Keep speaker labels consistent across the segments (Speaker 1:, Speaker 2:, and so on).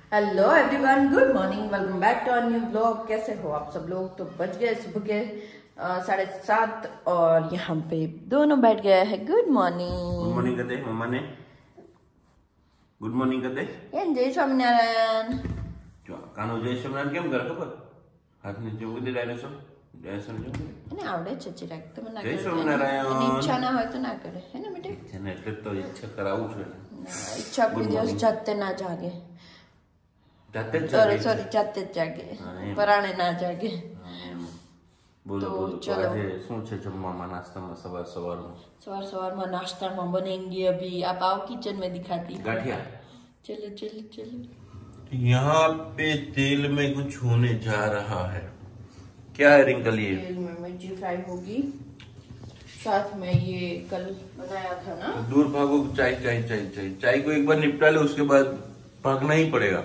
Speaker 1: Hello everyone, good morning, welcome back to new blog. कैसे हो आप सब लोग? तो बज गए सुबह के 7:30 और यहाँ पे दोनों बैठ गए हैं। Good morning.
Speaker 2: गुड मॉर्निंग कहते मम्मा ने। गुड मॉर्निंग कहते
Speaker 1: जय स्वामीनारायण।
Speaker 2: કાનો જય સ્વામિનારાયણ કેમ કરે ખબર? હાથ નીચે મૂકી દે ડાયરેક્શન જય સ્વામિનારાયણ
Speaker 1: એને આવડે છે ચિરાગ, તમે ના
Speaker 2: જય
Speaker 1: કરો.
Speaker 2: સ્વામિનારાયણ.
Speaker 1: એની ઈચ્છા ના હોય તો ના કરે, હે ને બેટા?
Speaker 2: છે ને એટલે તો ઈચ્છા કરાવું છું.
Speaker 1: ઈચ્છા કોઈ દિવસ જાતે ના જાગે.
Speaker 2: જાતે જ
Speaker 1: સોરી
Speaker 2: જાગે.
Speaker 1: જાતે જ જાગે, પરાણે ના જાગે.
Speaker 2: બોલો
Speaker 1: તો
Speaker 2: બોલો
Speaker 1: ચલો.
Speaker 2: આજે શું છે જમવામાં નાસ્તામાં સવારમાં?
Speaker 1: सवार में नाश्ता में बनेंगे। अभी आप आओ, किचन में दिखाती।
Speaker 2: गाठिया।
Speaker 1: चलो चलो चलो।
Speaker 2: यहाँ पे तेल में कुछ होने जा रहा है। क्या है रिंकल? ये
Speaker 1: तेल में मिर्ची फ्राई होगी, साथ में ये कल बनाया था ना।
Speaker 2: दूर भागो, चाय चाय चाय चाय चाय को एक बार निपटा ले, उसके बाद भागना ही पड़ेगा।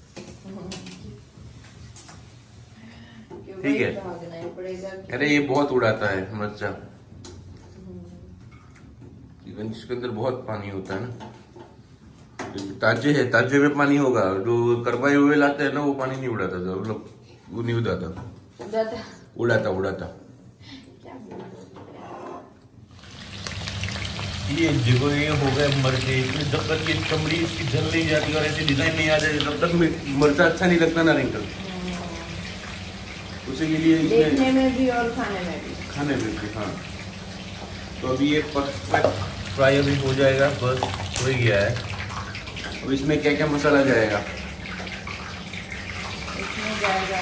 Speaker 2: ठीक है।
Speaker 1: भागना ही पड़ेगा।
Speaker 2: अरे ये बहुत उड़ाता है मिर्चा, इवन इसके अंदर बहुत पानी होता है ना। ताजे है, ताजे में पानी होगा, जो करवाए हुए लाते हैं ना वो पानी नहीं उड़ाता था, मतलब वो नहीं उड़ाता, उड़ाता उड़ाता। ये देखो, ये हो गए मर्चे। जब तक ये चमड़ी इसकी जल नहीं जाती और ऐसी डिजाइन नहीं आ जाती तब तक मर्चा अच्छा नहीं लगता ना रिंकल। उसी के लिए
Speaker 1: देखने में भी और खाने में भी।
Speaker 2: खाने में भी, हाँ। तो अभी ये परफेक्ट फ्राई अभी हो जाएगा, बस हो ही गया है। अब इसमें क्या क्या मसाला जाएगा?
Speaker 1: इसमें जाएगा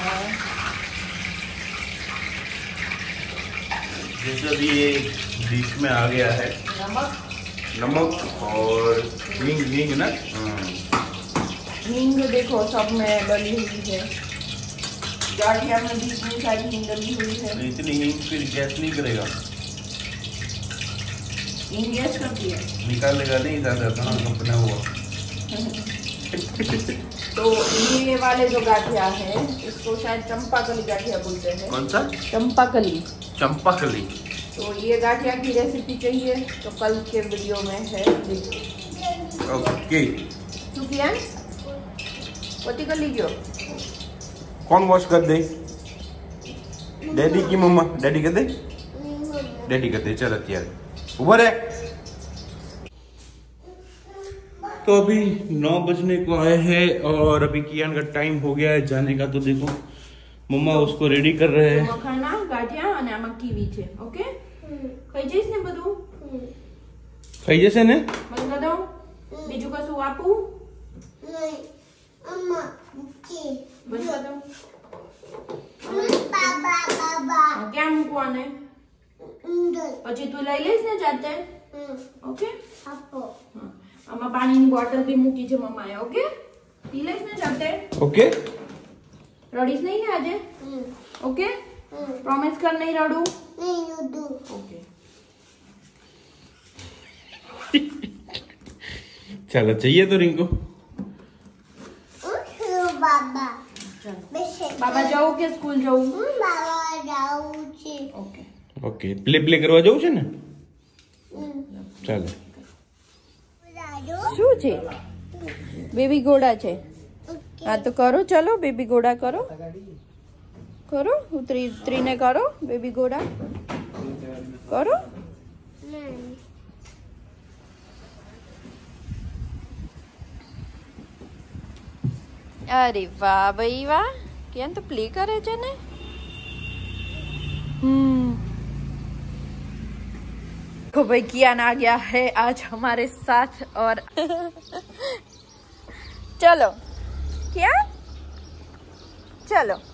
Speaker 2: जैसे अभी ये डिश में आ गया है नमक और हींग ना।
Speaker 1: हींग देखो सब में डली हुई है, गाठिया में भी इतनी सारी हींग डली हुई है।
Speaker 2: इतनी हींग फिर गैस नहीं करेगा?
Speaker 1: हींग गैस करती है,
Speaker 2: निकालेगा नहीं ज्यादा, कहाँ कंपना हुआ।
Speaker 1: तो ये वाले जो गाठिया है इसको शायद चंपाकली गाठिया बोलते हैं।
Speaker 2: कौन सा?
Speaker 1: चंपाकली।
Speaker 2: चंपाकली।
Speaker 1: तो ये गाठिया की रेसिपी चाहिए तो कल के वीडियो में है।
Speaker 2: ओके।
Speaker 1: सुफियान पति कर लीजिए।
Speaker 2: कौन वॉश कर दे? डैडी की मम्मा? डैडी कर दे, डैडी कर दे। चल यार ऊपर है। तो अभी 9 बजने को आए हैं और अभी कियान का टाइम हो गया है जाने का। तो देखो मम्मा उसको रेडी कर रहे हैं।
Speaker 1: मखाना गाठिया અને આમાં કીવી છે। ઓકે, ખાઈ જઈશ ને બધું?
Speaker 2: ખાઈ જશે ને?
Speaker 1: મને બતાવો બીજું કશું આપું?
Speaker 3: નહીં અમ્મા કે
Speaker 1: બસ બતાવો
Speaker 3: બાબા બાબા
Speaker 1: ક્યાં મૂકવાને?
Speaker 3: અંદર
Speaker 1: પછી તું લઈ લઈશ ને જાતે? ઓકે,
Speaker 3: આપો
Speaker 1: આમાં પાણીની બોટલ બી મૂકી છે મમ્માએ। ઓકે, પી લઈશ ને જાતે?
Speaker 2: ओके।
Speaker 1: રડીશ નહીં ને આજે? ઓકે, પ્રોમિસ કર નહીં રડું?
Speaker 3: નહીં યુડુ
Speaker 1: ઓકે।
Speaker 2: चलो चाहिए तो रिंकू।
Speaker 3: ઉઠો બાબા
Speaker 1: ચાલો
Speaker 3: બેસે
Speaker 1: બાબા જાઉં કે સ્કૂલ જાઉં?
Speaker 3: બાબા જાઉં છે
Speaker 1: ઓકે
Speaker 2: ओके, प्ले करवा जाऊ છે ને? ચાલો।
Speaker 3: રાજો
Speaker 1: શું છે? બેબી ઘોડા છે। હા તો કરો, ચલો બેબી ઘોડા કરો, કરો ઉતરીને કરો બેબી ઘોડા કરો।
Speaker 3: નહીં
Speaker 1: અરે વાહ ભાઈ વાહ, કેમ તો પ્લે કરે છે ને। देखो भाई कियान आ गया है आज हमारे साथ और चलो क्या चलो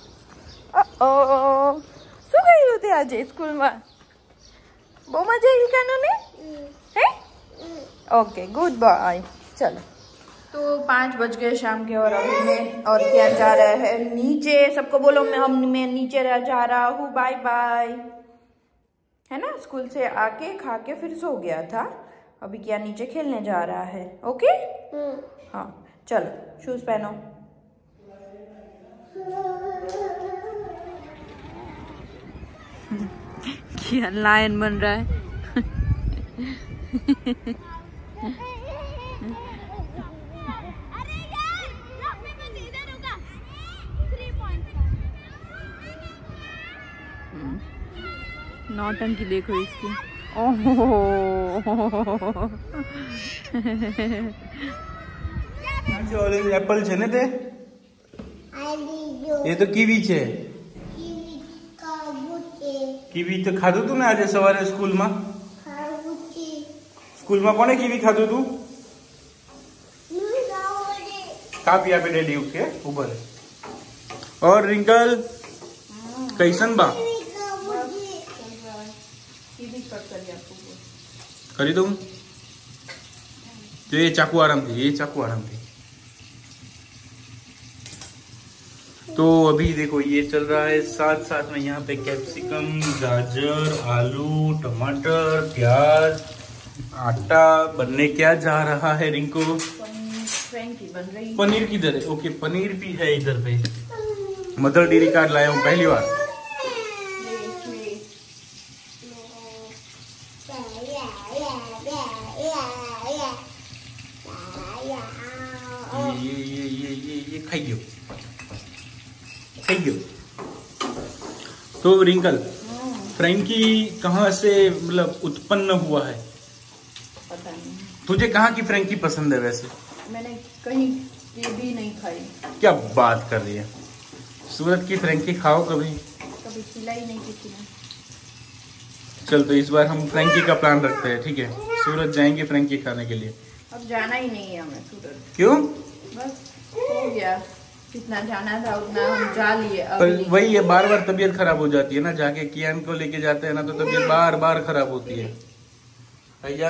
Speaker 1: શું કર્યું તે આજે સ્કૂલમાં? બહુ મજા આવી કાનૂને? है ओके, गुड बाय। चलो तो 5 बज गए शाम के और अभी मैं और क्या जा रहा है नीचे। सबको बोलो मैं नीचे जा रहा हूँ, बाय बाय, है ना। स्कूल से आके खा के फिर सो गया था, अभी क्या नीचे खेलने जा रहा है। ओके हाँ चलो शूज पहनो। क्या लायन बन रहा है। नौटंकी देखो इसकी। ओहो
Speaker 4: ऑरेंज एप्पल છે ને તે? એ તો કીવી છે. કીવી તો ખાધું તું ને આજે સવારે સ્કૂલમાં? સ્કૂલમાં કોને કીવી ખાધું તું? કાપી આપે ડેડી ઉકે ऊपर. और रिंकल कैसन बा? કરી દઉં तो ये चाकू आराम थी, ये चाकू आराम थी. तो अभी देखो ये चल रहा है, साथ साथ में यहाँ पे कैप्सिकम, गाजर, आलू, टमाटर, प्याज, आटा बनने क्या जा रहा है रिंकू?
Speaker 1: फ्रैंकी बन रही है।
Speaker 4: पनीर किधर है? ओके पनीर भी है इधर पे. मदर डेयरी कार्ड लाया हूँ पहली बार. ये खाइयो. तो रिंकल फ्रैंकी कहाँ से मतलब उत्पन्न हुआ है?
Speaker 1: पता नहीं,
Speaker 4: तुझे कहाँ की फ्रैंकी पसंद है वैसे?
Speaker 1: मैंने कहीं ये भी नहीं खाई।
Speaker 4: क्या बात कर रही है? सूरत की फ्रैंकी खाओ कभी
Speaker 1: खिलाई नहीं किसी ने।
Speaker 4: चल तो इस बार हम फ्रैंकी का प्लान रखते हैं, ठीक है? सूरत जाएंगे फ्रैंकी खाने के लिए.
Speaker 1: अब जाना ही नहीं है हमें सूरत।
Speaker 4: क्यों?
Speaker 1: बस हो गया, जितना जाना था उतना हम जा लिए।
Speaker 4: पर वही है, बार बार तबीयत खराब हो जाती है ना. जाके कियान को लेके जाते हैं ना तो तबीयत बार बार खराब होती है. भैया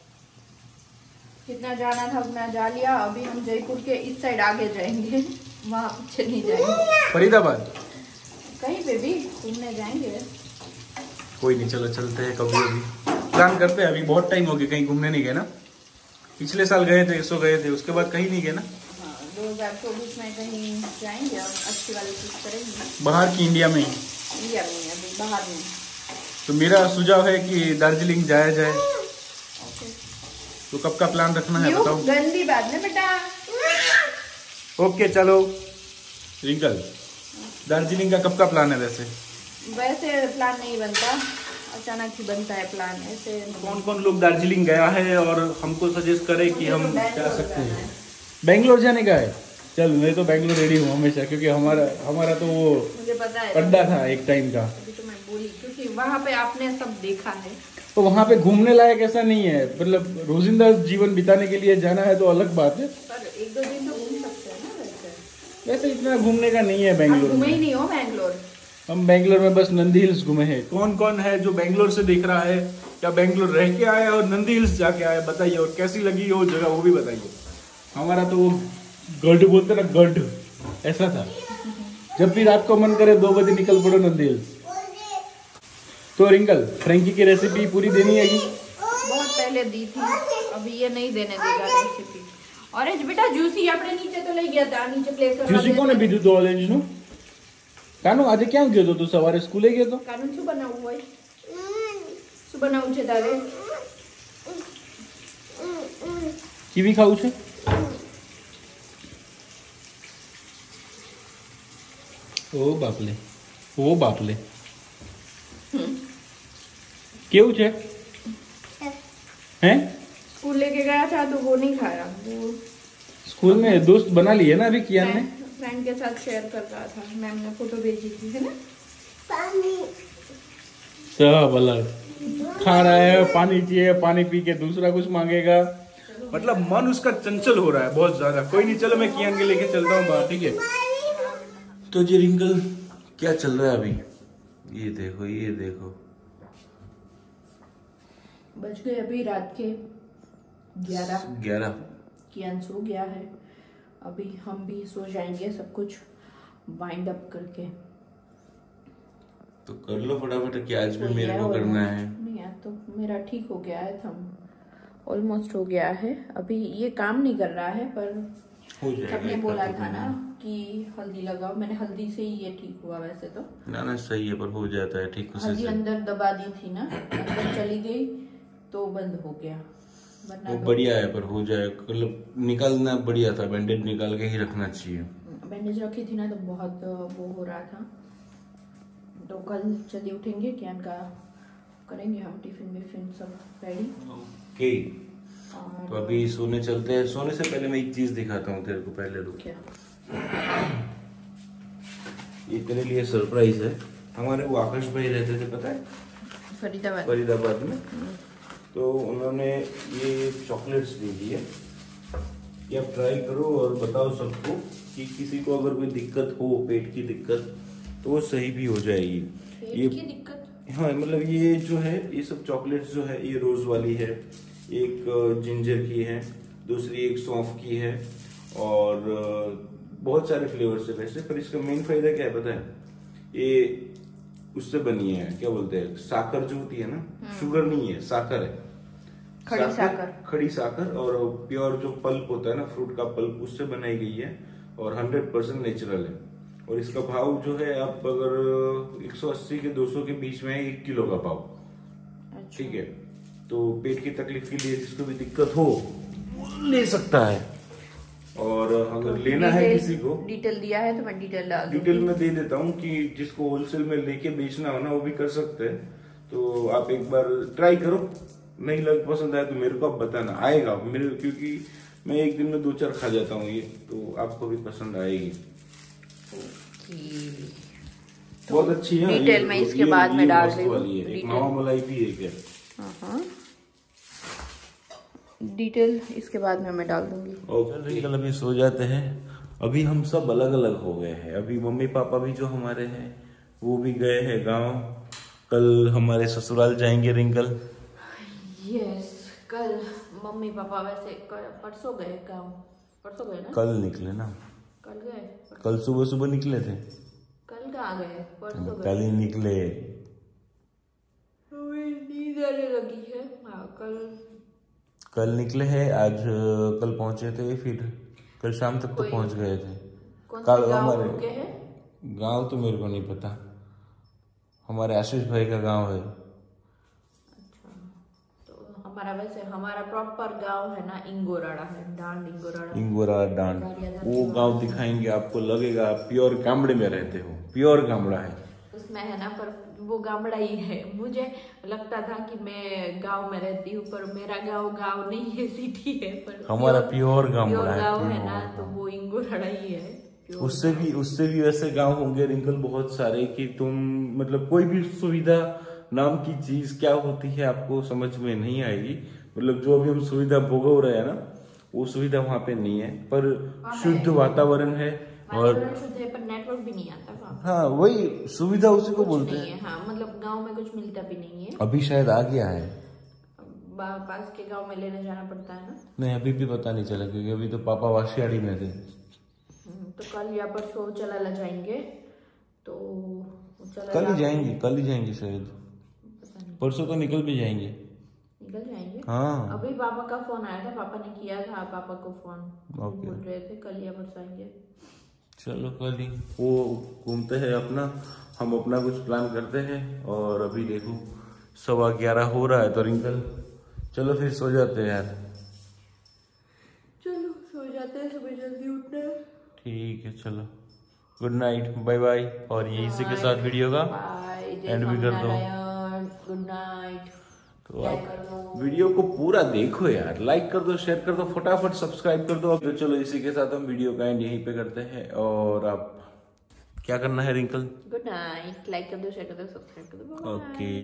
Speaker 1: जितना जाना था उतना जा लिया। अभी हम जयपुर के इस साइड आगे जाएंगे, वहाँ पीछे नहीं जाएंगे।
Speaker 4: फरीदाबाद
Speaker 1: कहीं पे भी घूमने जाएंगे।
Speaker 4: कोई नहीं, चलो चलते हैं कभी. अभी प्लान करते हैं. अभी बहुत टाइम हो गया कहीं घूमने नहीं गए ना. पिछले साल गए थे, इसो गए थे, उसके बाद कहीं नहीं गए ना.
Speaker 1: 2024 में कहीं जाएंगे और अच्छी वाली चीज करेंगे।
Speaker 4: बाहर की इंडिया में?
Speaker 1: इंडिया में, अभी बाहर में।
Speaker 4: तो मेरा सुझाव है कि दार्जिलिंग जाया जाए.
Speaker 1: ओके।
Speaker 4: तो कब का प्लान रखना है बताओ?
Speaker 1: गंदी बात नहीं बेटा।
Speaker 4: ओके चलो रिंकल, दार्जिलिंग का कब का प्लान है वैसे?
Speaker 1: वैसे प्लान नहीं बनता, अचानक ही बनता है प्लान ऐसे।
Speaker 4: कौन कौन लोग दार्जिलिंग गया है और हमको सजेस्ट करे कि हम जा सकते हैं? बेंगलोर जाने का है? चल मैं तो बेंगलोर रेडी हूँ हमेशा, क्योंकि हमारा तो वो
Speaker 1: मुझे पता है
Speaker 4: अड्डा था एक टाइम का.
Speaker 1: अभी तो मैं बोली क्योंकि वहाँ पे आपने सब देखा है।
Speaker 4: तो वहाँ पे घूमने लायक ऐसा नहीं है, मतलब रोजिंदा जीवन बिताने के लिए जाना है तो अलग बात है.
Speaker 1: पर 1-2 दिन तो घूम सकते हैं ना वैसे।
Speaker 4: वैसे इतना घूमने का नहीं है
Speaker 1: आप
Speaker 4: बेंगलोर
Speaker 1: घूमे ही
Speaker 4: में.
Speaker 1: नहीं हो बेंगलोर।
Speaker 4: हम बेंगलोर में बस नंदी हिल्स घूमे हैं. कौन कौन है जो बेंगलोर से देख रहा है या बेंगलोर रह के आया और नंदी हिल्स जाके आया, बताइए. और कैसी लगी वो जगह वो भी बताइए. हमारा तो वो गढ़ बोलते ना, गढ़ ऐसा था. जब भी रात को मन करे 2 बजे निकल पड़ो नंदी हिल्स. तो रिंकल फ्रैंकी की रेसिपी पूरी देनी है कि?
Speaker 1: बहुत पहले दी थी, अभी ये नहीं देने देगा रेसिपी। ऑरेंज बेटा जूसी આપણે નીચે તો લઈ ગયા હતા, નીચે પ્લે કરવા.
Speaker 4: જૂસી કોને પીધું તો ઓરેન્જ નું? કાનો આજે ક્યાં ગયો તો તું? સવારે સ્કૂલે ગયો તો?
Speaker 1: કાનું શું બનાવવું હોય? શું બનાવવું છે તારે?
Speaker 4: કીવી ખાવું છે? ઓ બાપલે, ઓ બાપલે. કેવું છે? हैं?
Speaker 1: स्कूल लेके गया था तो वो नहीं खाया। वो
Speaker 4: स्कूल में दोस्त बना लिए ना अभी कियान ने?
Speaker 1: फ्रेंड के साथ शेयर कर रहा था, मैम ने फोटो भेजी थी, है ना?
Speaker 4: सब अलग खा रहा है, पानी चाहिए, पानी पी के दूसरा कुछ मांगेगा. मतलब मन उसका चंचल हो रहा है बहुत ज्यादा. कोई नहीं, चलो मैं कियान के लेके चलता हूँ बाहर, ठीक है? तो जी रिंकल क्या चल रहा है अभी? ये देखो, ये देखो.
Speaker 1: बज गए अभी रात के 11। कियान सो गया है, अभी हम भी सो जाएंगे सब कुछ वाइंड अप करके.
Speaker 2: तो कर लो फटाफट कि आज भी मेरे को करना है.
Speaker 1: नहीं यार, तो मेरा ठीक हो गया है, थम ऑलमोस्ट हो गया है. अभी ये काम नहीं कर रहा है पर सबने बोला था ना कि हल्दी लगाओ, मैंने हल्दी से ही ये ठीक हुआ. वैसे तो
Speaker 2: ना सही है पर हो जाता है ठीक.
Speaker 1: हल्दी अंदर दबा दी थी ना, अंदर चली गई तो बंद हो गया.
Speaker 2: वो बढ़िया है पर हो जाए, मतलब निकालना बढ़िया था. बैंडेज निकाल के ही रखना चाहिए.
Speaker 1: बैंडेज रखी थी ना तो बहुत वो हो रहा था. तो कल जल्दी उठेंगे, कियान का करेंगे हम टिफिन विफिन सब रेडी।
Speaker 2: ओके तो अभी सोने चलते हैं। सोने से पहले मैं एक चीज दिखाता हूँ तेरे को, पहले रुक।
Speaker 1: क्या?
Speaker 2: ये तेरे लिए सरप्राइज है। हमारे वो आकाश भाई रहते थे पता है फरीदाबाद में, तो उन्होंने ये चॉकलेट्स दे दी है। ये आप ट्राई करो और बताओ सबको कि किसी को अगर कोई दिक्कत हो, पेट की दिक्कत, तो वो सही भी हो जाएगी। ये
Speaker 1: की दिक्कत?
Speaker 2: हाँ मतलब ये जो है, ये सब चॉकलेट्स जो है, ये रोज वाली है, एक जिंजर की है, दूसरी एक सौंफ की है, और बहुत सारे फ्लेवर्स है वैसे। पर इसका मेन फायदा क्या है पता है? ये उससे बनी है, क्या बोलते हैं, साकर जो होती है ना, शुगर नहीं है, साकर है, खड़ी साकर, और प्योर जो पल्प होता है ना, फ्रूट का पल्प, उससे बनाई गई है और 100% नेचुरल है। और इसका भाव जो है, आप अगर 180 के 200 के बीच में है 1 किलो का भाव। ठीक है, तो पेट की तकलीफ के लिए जिसको भी दिक्कत हो ले सकता है। और अगर तो लेना है किसी को,
Speaker 1: डिटेल दिया है तो मैं
Speaker 2: डिटेल में दे देता हूँ कि जिसको होलसेल में लेके बेचना हो ना, वो भी कर सकते हैं। तो आप एक बार ट्राई करो, नहीं लग पसंद आया तो मेरे को आप बताना, आएगा मेरे, क्योंकि मैं एक दिन में 2-4 खा जाता हूँ ये, तो आपको भी पसंद आएगी। बहुत अच्छी है।
Speaker 1: डिटेल में इसके बाद में डाल रही हूँ।
Speaker 2: एक मावा मलाई भी है क्या?
Speaker 1: डिटेल इसके बाद में मैं डाल दूंगी।
Speaker 2: ओके, कल अभी सो जाते हैं। अभी हम सब अलग अलग हो गए हैं। अभी मम्मी पापा भी जो हमारे हैं वो भी गए हैं गांव। कल हमारे ससुराल जाएंगे रिंकल।
Speaker 1: यस, कल मम्मी पापा वैसे परसों गए गांव। परसों गए ना?
Speaker 2: कल निकले ना?
Speaker 1: कल गए?
Speaker 2: कल सुबह सुबह निकले थे।
Speaker 1: कल कहाँ गए? परसों गए।
Speaker 2: कल ही निकले।
Speaker 1: नींद आने लगी है।
Speaker 2: कल निकले हैं, आज कल पहुंचे थे, फिर कल शाम तक तो पहुंच गए थे। कल हमारे गांव तो मेरे को नहीं पता, हमारे आशीष भाई का गांव है।
Speaker 1: अच्छा, तो हमारा प्रॉपर गांव है ना, इंगोराड़ा है, इंगोराड़ा
Speaker 2: डांड। वो गांव दिखाएंगे आपको, लगेगा प्योर गामड़े में रहते हो, प्योर गामड़ा है
Speaker 1: उसमें है ना, पर वो गामड़ा ही है। मुझे लगता था कि मैं गांव में रहती हूँ, पर मेरा गांव नहीं है, सिटी है। पर
Speaker 2: हमारा प्योर गामड़ा
Speaker 1: है ना, तो वो इंगोराड़ा ही है।
Speaker 2: उससे भी वैसे गांव होंगे रिंकल बहुत सारे, कि तुम मतलब कोई भी सुविधा नाम की चीज क्या होती है आपको समझ में नहीं आएगी। मतलब जो अभी हम सुविधा भोग रहे हैं ना, वो सुविधा वहाँ पे नहीं है, पर शुद्ध वातावरण है और
Speaker 1: पर नेटवर्क भी नहीं आता।
Speaker 2: हाँ, वही सुविधा उसी को बोलते हैं।
Speaker 1: हाँ, मतलब गांव में कुछ मिलता भी नहीं है।
Speaker 2: अभी शायद आ गया है,
Speaker 1: पास के गांव में लेने जाना पड़ता है ना।
Speaker 2: नहीं, अभी भी पता नहीं चला, क्योंकि अभी तो पापा वाशियाड़ी में थे।
Speaker 1: तो कल या परसों चला जाएंगे, तो
Speaker 2: कल ही जाएंगे शायद, परसों तो निकल जाएंगे। हाँ,
Speaker 1: अभी पापा का फोन आया था, पापा ने किया था पापा को फोन, बोल रहे थे कल या परसों आएंगे।
Speaker 2: चलो कल ही वो घूमते हैं अपना, हम अपना कुछ प्लान करते हैं। और अभी देखो 11:15 हो रहा है, तो रिंकल चलो फिर सो जाते हैं यार।
Speaker 1: चलो सो जाते हैं, सुबह जल्दी उठना है।
Speaker 2: ठीक है, चलो गुड नाइट, बाय बाय। और ये इसी के साथ वीडियो का एंड भी कर दो।
Speaker 1: Good night.
Speaker 2: तो आप वीडियो को पूरा देखो यार, लाइक कर दो, शेयर कर दो, फटाफट सब्सक्राइब कर दो। तो चलो इसी के साथ हम वीडियो का एंड यहीं पे करते हैं। और आप क्या करना है रिंकल?
Speaker 1: गुड नाइट, लाइक कर दो, शेयर कर दो, सब्सक्राइब कर दो।
Speaker 2: ओके।